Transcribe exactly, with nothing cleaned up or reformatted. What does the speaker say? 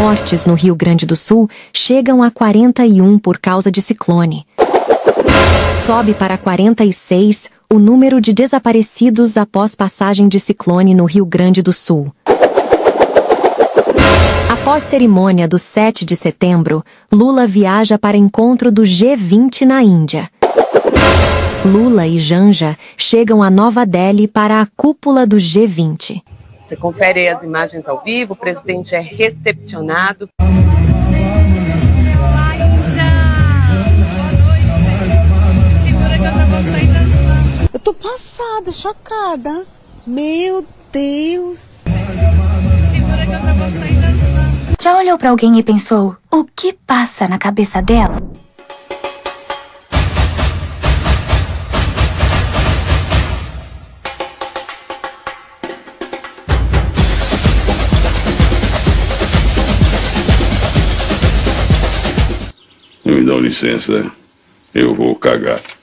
mortes no Rio Grande do Sul chegam a quarenta e um por causa de ciclone. Sobe para quarenta e seis o número de desaparecidos após passagem de ciclone no Rio Grande do Sul. Após cerimônia do sete de setembro, Lula viaja para encontro do G vinte na Índia. Lula e Janja chegam a Nova Delhi para a cúpula do G vinte. Você confere aí as imagens ao vivo, o presidente é recepcionado. Eu tô passada, chocada. Meu Deus. Já olhou pra alguém e pensou, o que passa na cabeça dela? Me dão licença, eu vou cagar.